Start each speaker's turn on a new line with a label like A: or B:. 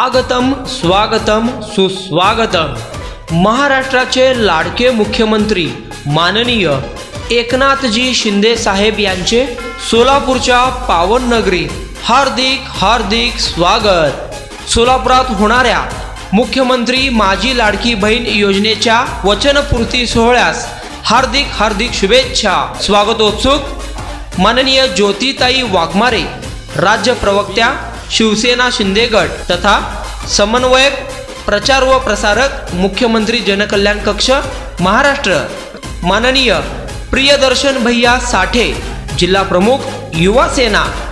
A: आगतम स्वागतम सुस्वागतम। महाराष्ट्राचे लाडके मुख्यमंत्री माननीय एकनाथजी शिंदे साहेब यांचे सोलापूरच्या पावन नगरीत हार्दिक हार्दिक स्वागत। सोलापुरात होणाऱ्या मुख्यमंत्री माझी लाडकी बहीण योजनेच्या वचनपूर्ती सोहळ्यास हार्दिक हार्दिक शुभेच्छा। स्वागतोत्सुक माननीय ज्योतिताई वाघमारे, राज्य प्रवक्त्या शिवसेना शिंदे गट तथा समन्वयक प्रचार व प्रसारक मुख्यमंत्री जनकल्याण कक्ष महाराष्ट्र माननीय प्रियदर्शन भैया साठे, जिल्हा प्रमुख युवा सेना